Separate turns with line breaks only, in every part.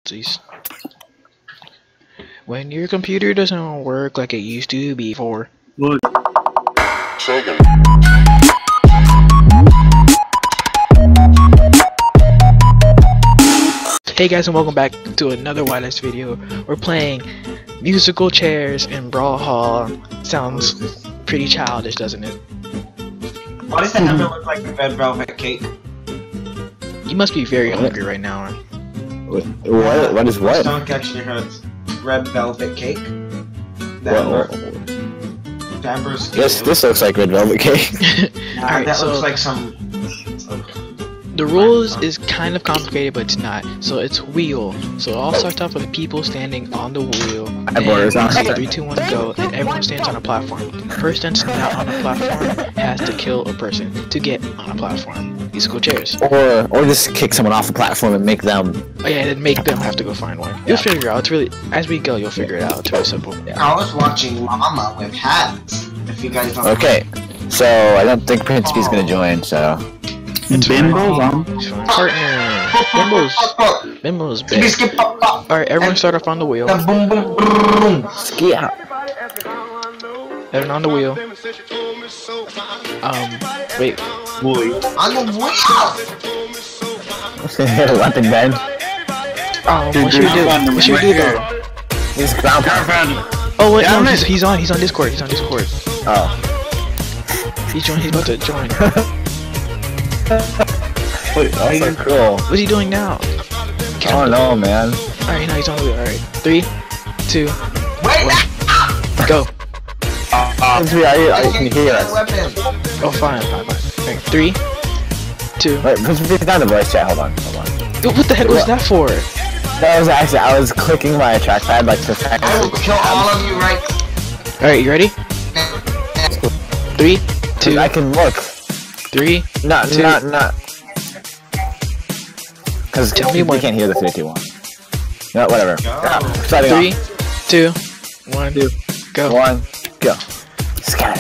Jeez. When your computer doesn't work like it used to before.
Look.
Hey guys, and welcome back to another whiteandice video. We're playing musical chairs in Brawlhalla. Sounds pretty childish, doesn't it?
Why does that number look like a red velvet cake?
You must be very hungry right now.
What is what?
Don't catch your heads. Red velvet cake. That
This looks like red velvet cake.
Alright,
that
so
looks like some.
the rules is kind of complicated, but it's not. So it's wheel. So it all starts off with people standing on the wheel. And 3, 2, 1, go. And everyone stands on a platform. The person that's not on a platform has to kill a person to get on a platform. Musical chairs.
Or just kick someone off the platform and make them.
Oh yeah, and make them have to go find one. You'll figure it out. It's really, as we go, you'll figure it out. It's really simple.
I was watching Llama with hats. If you guys don't.
Okay, so I don't think Prince B's gonna join. So.
Bimbo's on.
Partner. Bimbo's big. Alright, everyone start off on the wheel.
Boom, boom, boom.
Ski out.
Everyone on the wheel. Wait.
Boy. On the wheel.
Weapon bed.
What should we do? What should we do though?
He's ground pound.
Oh wait, no, he's on Discord. He's on Discord.
Oh.
He's about to join.
Wait, that's so cool.
What's he doing now?
I don't know, man.
Alright, now he's on the wheel. Alright, 3, 2,
Wait,
1, go.
I can hear us.
Oh, fine. Alright, 3, 2.
Wait, put down the voice chat. Hold on.
Yo, what the heck was that for?
That was actually, I was clicking my trackpad like to
I will kill all of you right.
Alright, you ready? 3, 2.
I can look.
3,
Not. Because
tell me
we can't hear the 3, 2, 1. No, whatever.
3, 2, 1, go.
1, go. Scatter.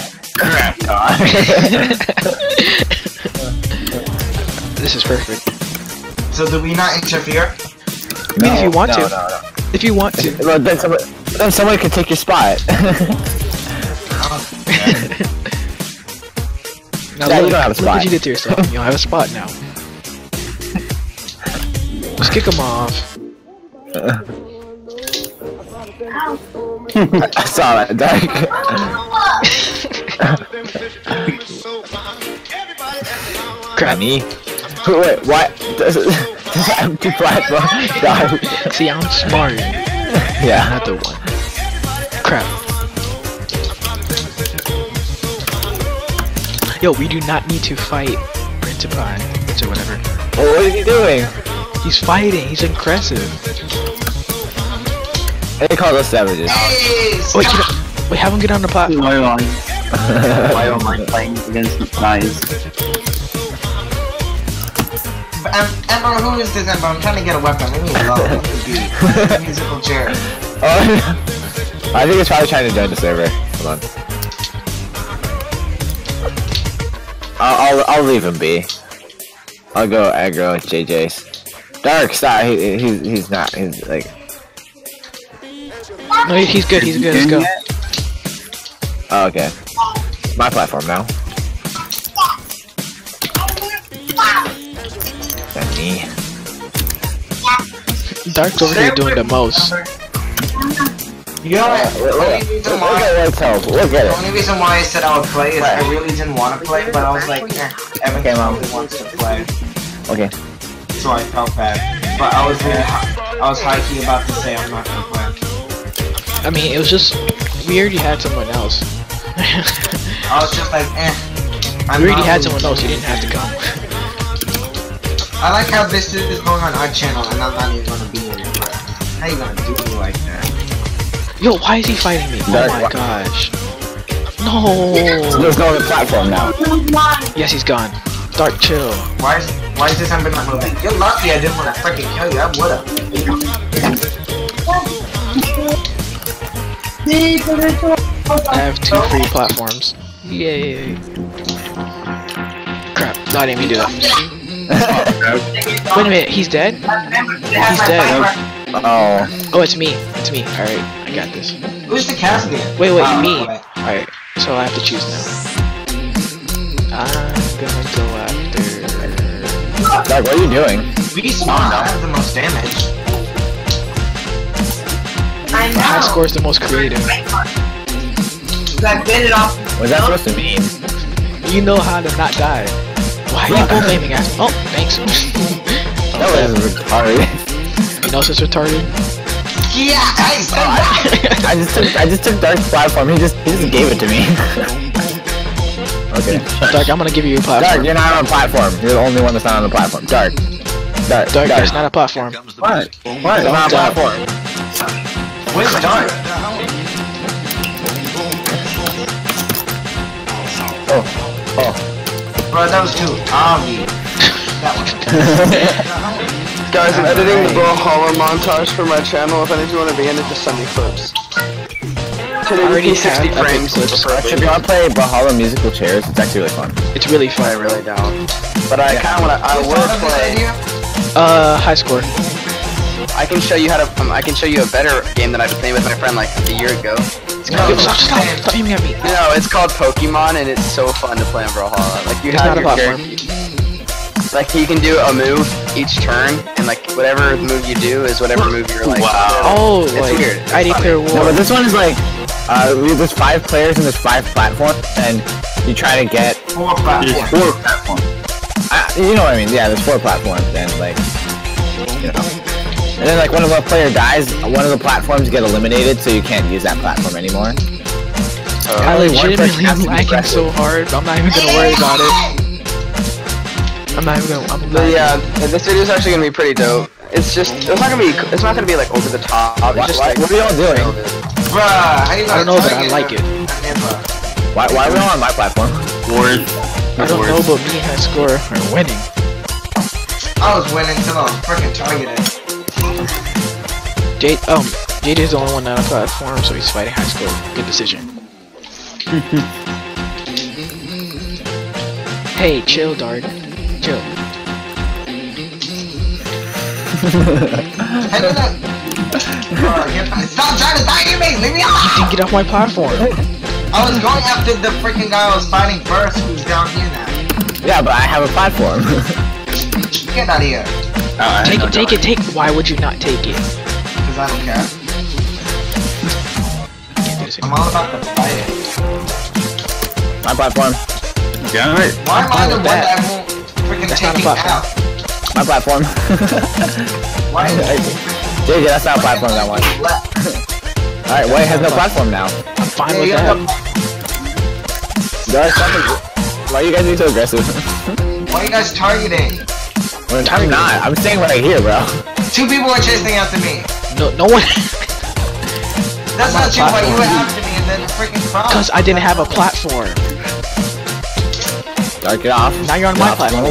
This is perfect.
So do we not interfere?
I mean, if you want to.
No.
If you want to.
Well, then somebody can take your spot.
Now
Yeah,
look,
you don't have a spot.
Look what you did to yourself. You don't have a spot now. Just kick him off.
I saw that, Dark.
Crap.
Me? Wait, what? Does empty platform?
See, I'm smart.
Yeah.
Not the one. Crap. Yo, we do not need to fight Principi or whatever.
Well, what is he doing?
He's fighting. He's aggressive.
They call us savages.
Wait, wait, have him get on the platform.
Why am I playing against the guys?
Emma, who is this Emma? I'm trying to get a weapon. Leave me alone. What could be? Musical chair.
Oh, I think it's probably trying to join the server. Hold on. I'll leave him be. I'll go aggro JJ's. Dark, stop. He's not. He's like.
No, he's good. Let's go.
Oh, okay. My platform now. And me.
Dark's over here doing the most.
You know what?
Look at
The
it.
only reason why I said I would play is I really didn't want to play, but I was like, Evan probably wants to play.
Okay.
So I felt bad. But I was high-key about to say I'm not gonna play.
I mean, it was just we already had someone else.
I was just like,
We already had someone else. You didn't have to come.
I like how this is going on our channel and I'm not even gonna be in it. How you gonna do me like that?
Yo, why is he fighting me? Oh my gosh. No.
Let's go on the platform now.
Yes, he's gone. Dark, chill.
Why is this number not moving? You're lucky I didn't want to freaking kill you. I would've.
I have 2 free platforms. Yay. Crap. No, I didn't mean to do that. Wait a minute, he's dead? He's dead. Oh, it's me. It's me. Alright, I got this.
Who's the Caspian?
Wait, me.
Okay.
Alright, so I have to choose now. I'm gonna go after...
Doug, what are you doing?
We spawned. I have the most damage.
My high score is the most creative.
I bit it off.
What's that supposed to mean?
You know how to not die. Why are you both aiming at? Oh, thanks.
That was retarded.
You know it's retarded?
Yeah,
I just took Dark's platform. He just gave it to me. Okay.
Dark, I'm gonna give you a platform.
Dark, you're not on a platform. You're the only one that's not on the platform. Dark,
it's not a platform.
What? What? It's not a platform.
Where's Dark?
Oh.
Bro, that was too obvious. That one.
Guys, I'm editing the Brawlhalla montage for my channel. If any of you want to be in it, just send me clips.
I already have
60 frames.
If you want to play Brawlhalla musical chairs, it's actually really fun.
It's really fun.
I really don't. But I kind of want to. I would play.
High score.
I can show you how to. I can show you a better game that I've been playing with my friend like a year ago.
Stop aiming at me.
No, it's called Pokemon, and it's so fun to play on Brawlhalla. Like you
It's
have
not a
your
platform.
like you can do a move each turn, and like whatever move you do is whatever move you're like.
Oh,
it's
like
weird.
I declare war.
No, but this one is like, there's 5 players and there's 5 platforms, and you try to get
4 platforms.
you know what I mean? Yeah, there's 4 platforms, and like, you know. And then like when a player dies, one of the platforms get eliminated, so you can't use that platform anymore.
I legitimately am lagging so hard, but I'm not even gonna worry about it.
Yeah, this video is actually gonna be pretty dope. It's just, it's not gonna be like over the top. It's just like,
what are y'all doing?
Bruh, how you
I don't know, but I like it.
Why are we all on my platform?
I don't know, but me and High Score are winning.
I was winning until I was freaking targeted.
JJ's the only one on a platform, so he's fighting High Score. Good decision. Hey, chill, Dark. Chill.
Stop trying to target me! Leave me
You
alone!
can get off my platform.
I was going after the freaking guy I was fighting first, who's down here now.
Yeah, but I have a platform.
Get out of here.
Take it. Why would you not take it?
Because I don't care. I'm all about to fight it.
My platform.
Damn it.
Why am I the one that won't freaking take it out?
My platform.
Why is it?
JJ, that's not a platform, that one. Alright, White has no platform now.
I'm fine with that.
Why are you guys being so aggressive?
Why are you guys targeting?
I'm not. I'm staying right here, bro.
2 people are chasing after me.
No one.
That's not true, but you were after me and then freaking crossed.
Because I didn't have a platform.
Dark it off.
Now you're on my platform.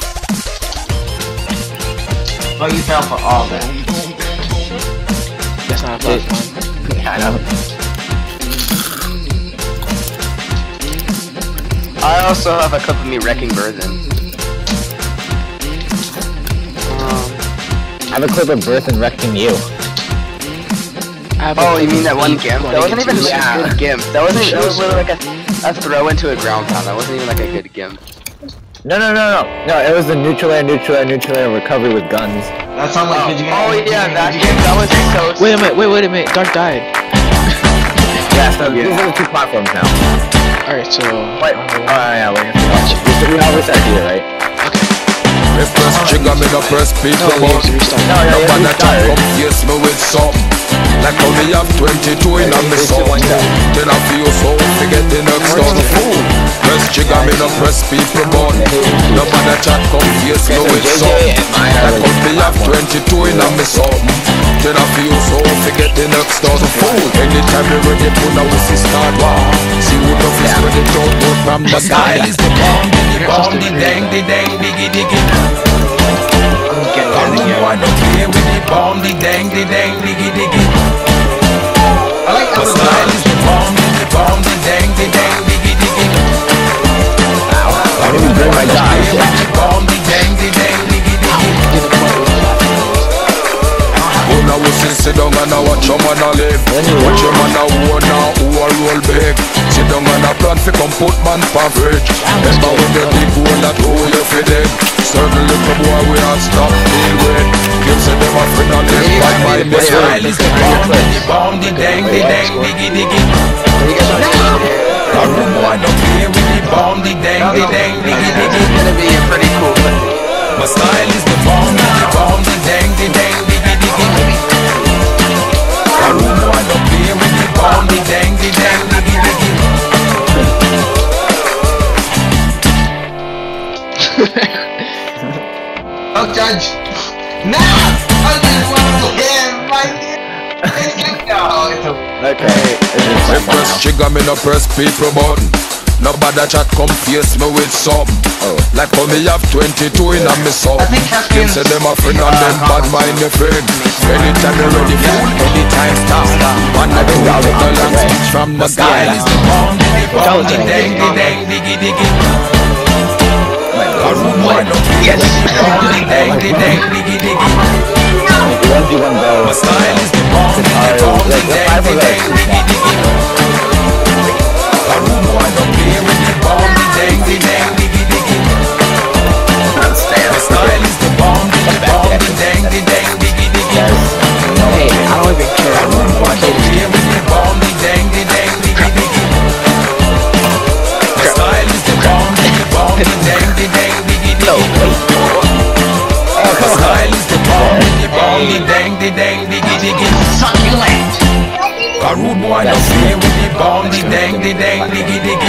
Oh, you fell for all that.
That's not a platform.
Yeah, I know.
I also have a clip of me wrecking Burthen.
I have a clip of Birth and wrecking you.
Oh, you mean that one gimp? That wasn't even a good gimp. That was literally like a throw into a ground pound. That wasn't even like a good gimp.
No, it was the neutral air recovery with guns.
That sounds like good.
Oh yeah, that was so
Wait a minute. Dark died.
Yeah, so these are the 2 platforms now.
Alright, so...
Wait, yeah, we're gonna watch it. We all reset here, right?
Me press trigger, me no press people button. No man attack come face me with something. Like how me have 22 in a me sound. Then I feel so forget the next one. Press trigger, me no press people button. No man attack come face me with something. Like how me have 22 in a me something. Then I feel so forget the next one. Anytime you ready to now we see start war. See who the fist when they don't put from the sky. Is the bomb, the dang, diggy diggy. Come on, why don't play with the bomb, the dang, diggy diggy.
I like how
the style is the bomb, the dang, diggy diggy.
I didn't bring my guys.
The bomb, the dang, diggy diggy. Oh, now we sit down and watch your man a live. Watch your man a own now, who a roll big. Sit down and plan fi come put man pa fridge. Remember when you dig hole that hole you fi dig. Certain little boy we have stop deal with. Give say them a friend and live by the style is the bomb, the dang, diggy diggy. A room boy don't play with the bomb, the dang, diggy diggy.
It's gonna be a pretty cool thing.
My style is the bomb, the dang, diggy diggy. A room boy don't play with the bomb, the dang, diggy diggy.
Oh, Judge. No! I just want to him. No, it's
Okay.
Me press trigger, me no press people button. Nobody chat come face me with something. Like how me have 22 in a me son. Kids say them a friend and them bad mind me friend. Anytime you ready fool, anytime stop. One I do all the long speech from the style is the bomb, the dang, diggy diggy. A room boy no yes. The dang, diggy diggy. My style is the bomb, the dang, diggy diggy. A room boy no play with the bomb, the dang, diggy diggy. My style is the bomb, the dang, diggy diggy.
Hey, I don't even care.
A room boy no play with the bomb, the dang, diggy diggy. My style is the bomb, the dang, diggy diggy. My style is the bomb, the dang, diggy diggy.
succulent.
A rude boy don't play with the bomb, the dang, diggy diggy.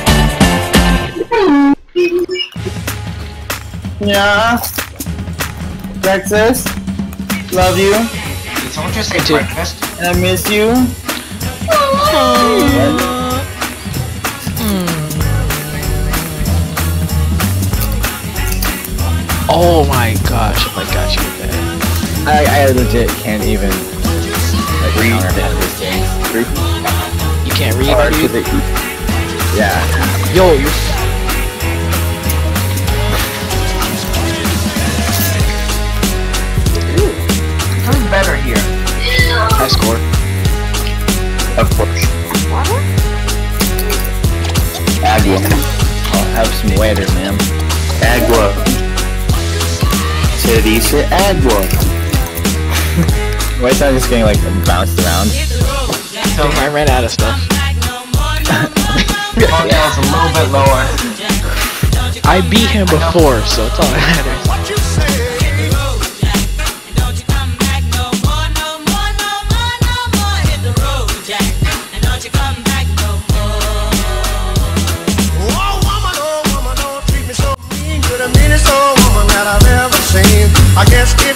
Yeah. Texas. Love you.
Did someone just say breakfast?
I miss you.
Oh my gosh, if I got you with that.
I legit can't even like read this game.
You can't read, dude?
Yeah.
Yo, you're
Who's better here?
high score.
Of course.
Agua. I'll have some water, man.
Agua. Se dice agua.
Why is I just getting like bounced around?
I ran out of stuff.
Oh, yeah, it's a little bit lower.
I beat him before, so it's all that matters.
I guess if